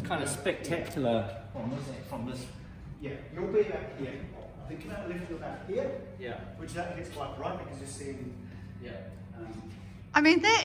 kind of spectacular from this. Yeah, you'll be about here. The canal lift you about here. Yeah. Which that gets quite bright because you're seeing. Yeah. I mean,